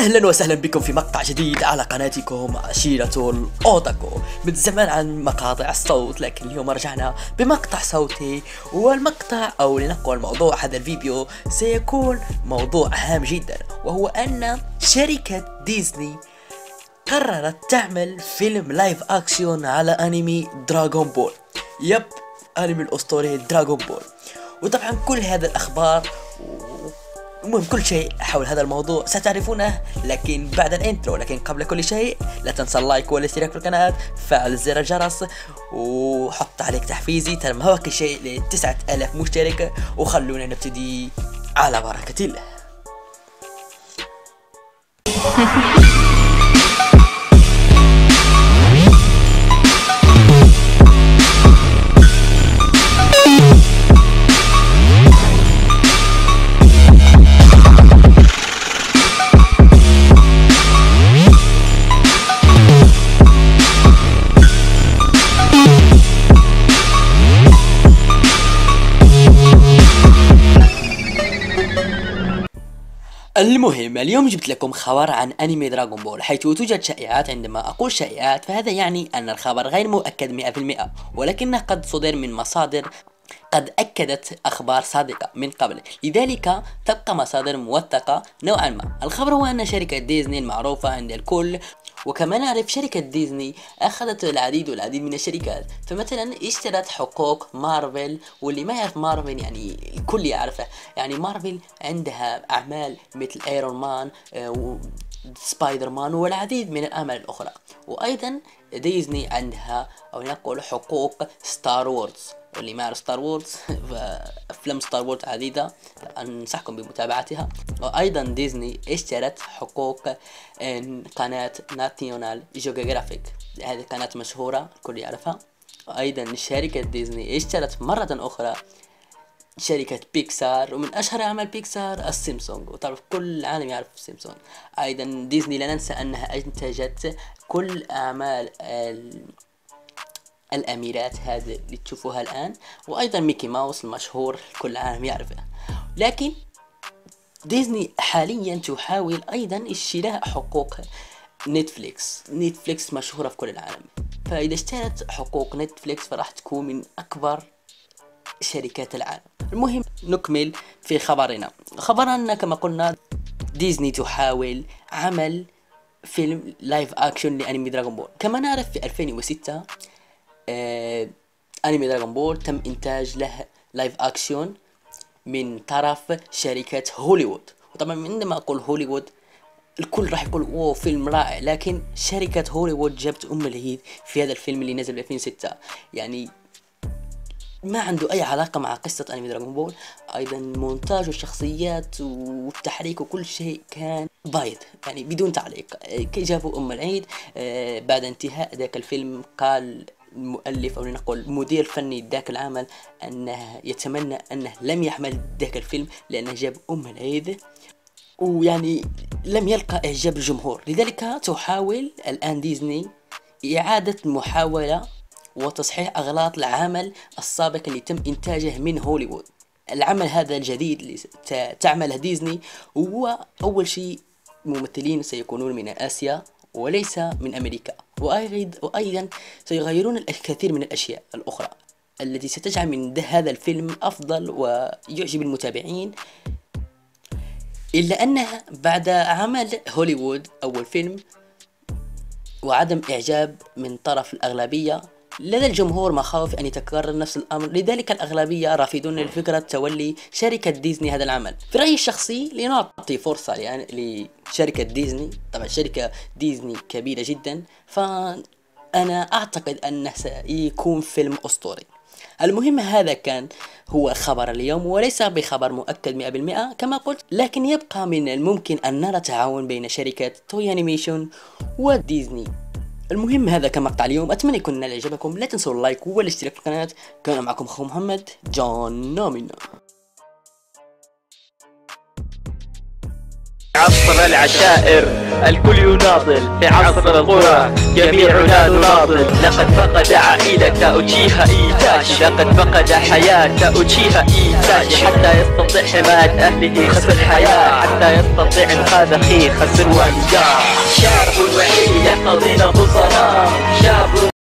اهلا وسهلا بكم في مقطع جديد على قناتكم عشيرة الأوتاكو. من زمان عن مقاطع الصوت، لكن اليوم رجعنا بمقطع صوتي، والمقطع او لنقل موضوع هذا الفيديو سيكون موضوع هام جدا، وهو ان شركة ديزني قررت تعمل فيلم لايف اكشن على انمي دراغون بول. يب، انمي الاسطوري دراغون بول. وطبعا كل هذا الاخبار المهم كل شيء حول هذا الموضوع ستعرفونه لكن بعد الانترو. لكن قبل كل شيء لا تنسى اللايك والاشتراك في القناة، فعل زر الجرس وحط تعليق تحفيزي تم هواك شيء ل9000 مشترك، وخلونا نبتدي على بركة الله. المهم اليوم جبت لكم خبر عن انمي دراغون بول، حيث توجد شائعات. عندما اقول شائعات فهذا يعني ان الخبر غير مؤكد 100%، ولكنه قد صدر من مصادر قد أكدت أخبار صادقة من قبل، لذلك تبقى مصادر موثقة نوعا ما. الخبر هو أن شركة ديزني المعروفة عند الكل، وكما نعرف شركة ديزني أخذت العديد من الشركات، فمثلا اشترت حقوق مارفل، واللي ما يعرف مارفل يعني الكل يعرفه. يعني مارفل عندها أعمال مثل ايرون مان سبايدر مان والعديد من الأعمال الأخرى. وأيضا ديزني عندها أو نقول حقوق ستار وورز، واللي ما يعرف ستار وورز فأفلام ستار وورز عديدة أنصحكم بمتابعتها. وأيضا ديزني اشترت حقوق قناة ناشيونال جيوغرافيك، هذه قناة مشهورة الكل يعرفها. وأيضا شركة ديزني اشترت مرة أخرى شركة بيكسار، ومن أشهر أعمال بيكسار السيمسونج، وطبعا كل العالم يعرف السيمسونج. أيضا ديزني لا ننسى أنها أنتجت كل أعمال الأميرات هذه اللي تشوفوها الآن، وأيضا ميكي ماوس المشهور كل العالم يعرفه. لكن ديزني حاليا تحاول أيضا اشتراء حقوق نتفليكس مشهورة في كل العالم، فإذا اشترت حقوق نتفليكس فراح تكون من أكبر شركات العالم. المهم نكمل في خبرنا كما قلنا ديزني تحاول عمل فيلم لايف اكشن لانمي دراغون بول. كما نعرف في 2006 انمي دراغون بول تم انتاج له لايف اكشن من طرف شركة هوليوود. وطبعا عندما اقول هوليوود الكل راح يقول اوه فيلم رائع، لكن شركة هوليوود جابت الهيد في هذا الفيلم اللي نزل في 2006، يعني ما عنده اي علاقة مع قصة انمي دراغون بول. ايضا مونتاج الشخصيات والتحريك وكل شيء كان بايظ، يعني بدون تعليق. كي جابوا العيد بعد انتهاء ذاك الفيلم قال المؤلف او لنقول المدير الفني ذاك العمل انه يتمنى انه لم يحمل ذاك الفيلم لانه جاب العيد، ويعني لم يلقى اعجاب الجمهور. لذلك تحاول الان ديزني اعادة محاولة وتصحيح أغلاط العمل السابق اللي تم إنتاجه من هوليوود. العمل هذا الجديد اللي تعمله ديزني هو أول شيء ممثلين سيكونون من آسيا وليس من أمريكا، وأيضا سيغيرون الكثير من الأشياء الأخرى التي ستجعل من هذا الفيلم أفضل ويعجب المتابعين. إلا أنها بعد عمل هوليوود أول فيلم وعدم إعجاب من طرف الأغلبية، لدى الجمهور مخاوف أن يتكرر نفس الأمر، لذلك الأغلبية رافضون لفكرة تولي شركة ديزني هذا العمل. في رأيي الشخصي لنعطي فرصة يعني لشركة ديزني، طبعا شركة ديزني كبيرة جدا، فأنا أعتقد أنه سيكون فيلم أسطوري. المهم هذا كان هو خبر اليوم، وليس بخبر مؤكد 100% كما قلت، لكن يبقى من الممكن أن نرى تعاون بين شركة توي أنيميشن وديزني. المهم هذا كان مقطع اليوم، أتمنى يكون نال إعجابكم. لا تنسوا اللايك والاشتراك في القناة. كان معكم أخو محمد جون نومينا. عصر العشائر الكل يناضل، في عصر القرى جميعنا نناضل. لقد فقد عائلة أوتشيها إيتاشي، لقد فقد حياة أوتشيها إيتاشي، حتى يستطيع حماية أهله خسر الحياة. حتى يستطيع انقاذ اخيه خسر والداه. شاب وحيد يحتضن بصرا، شاب